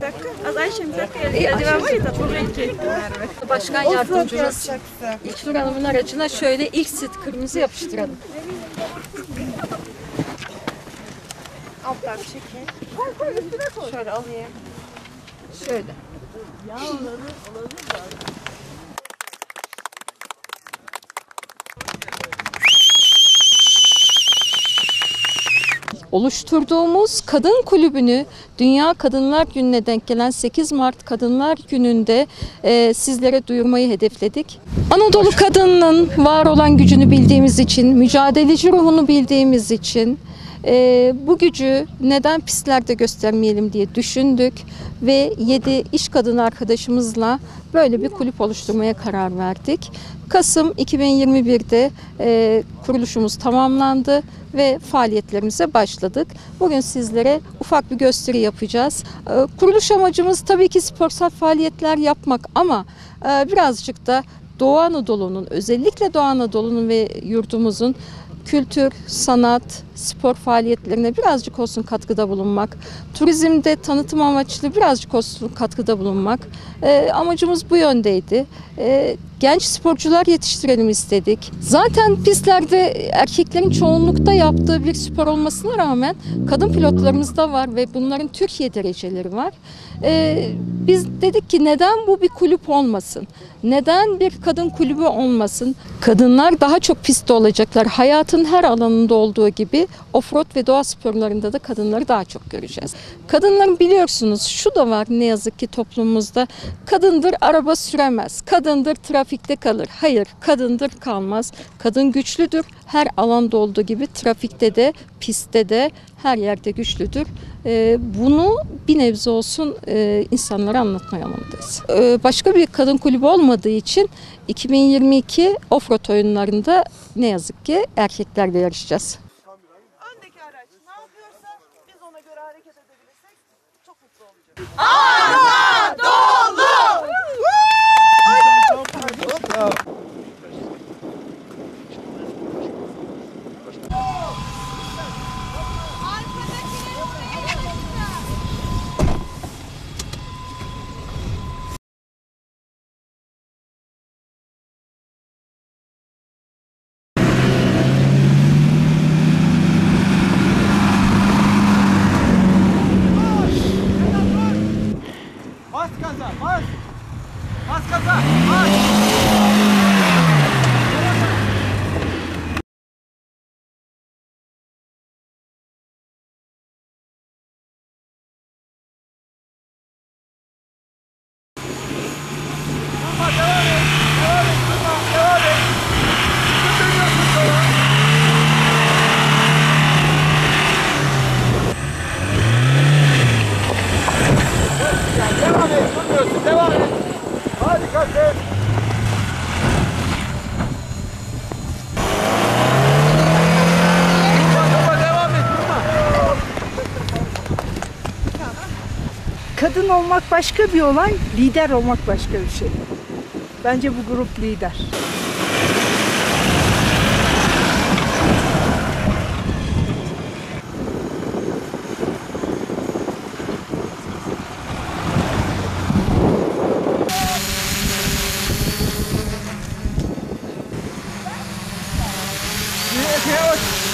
Az Ayşe bir dakika eldiven var ya da buraya gidecek. Başkan yardımcımız İlknur Hanım'ın aracına şöyle ilk stikerimizi yapıştıralım. Alttan çekin. Şöyle alayım. Şöyle. Oluşturduğumuz kadın kulübünü Dünya Kadınlar Günü'ne denk gelen 8 Mart Kadınlar Günü'nde sizlere duyurmayı hedefledik. Anadolu kadınının var olan gücünü bildiğimiz için, mücadeleci ruhunu bildiğimiz için bu gücü neden pistlerde göstermeyelim diye düşündük ve 7 iş kadını arkadaşımızla böyle bir kulüp oluşturmaya karar verdik. Kasım 2021'de kuruluşumuz tamamlandı ve faaliyetlerimize başladık. Bugün sizlere ufak bir gösteri yapacağız. Kuruluş amacımız tabii ki sporsal faaliyetler yapmak ama birazcık da Doğu Anadolu'nun, özellikle Doğu Anadolu'nun ve yurdumuzun kültür, sanat, spor faaliyetlerine birazcık olsun katkıda bulunmak, turizmde tanıtım amaçlı birazcık olsun katkıda bulunmak. Amacımız bu yöndeydi. Genç sporcular yetiştirelim istedik. Zaten pistlerde erkeklerin çoğunlukta yaptığı bir spor olmasına rağmen kadın pilotlarımız da var ve bunların Türkiye dereceleri var. Biz dedik ki neden bu bir kulüp olmasın? Neden bir kadın kulübü olmasın? Kadınlar daha çok pistte olacaklar. Hayatın her alanında olduğu gibi offroad ve doğa sporlarında da kadınları daha çok göreceğiz. Kadınların biliyorsunuz şu da var ne yazık ki toplumumuzda. Kadındır araba süremez. Kadındır trafikte kalır. Hayır, kadındır kalmaz. Kadın güçlüdür. Her alanda olduğu gibi trafikte de, pistte de her yerde güçlüdür. Bunu bir nebze olsun insanlara anlatmaya yanındayız. Başka bir kadın kulübü olmadığı için 2022 offroad oyunlarında ne yazık ki erkeklerle yarışacağız. Öndeki araç ne yapıyorsa biz ona göre hareket edebilirsek çok mutlu olacağız. Anadolu! Bas gaza, bas! Bas gaza, bas! Durma, devam et! Devam et, durma, devam et! Dönüyorsun sola! Devam et, durmuyorsun, devam et! Harikasın! Durma, devam et, durma! Kadın olmak başka bir olay, lider olmak başka bir şey. Bence bu grup lider. Epey hoş!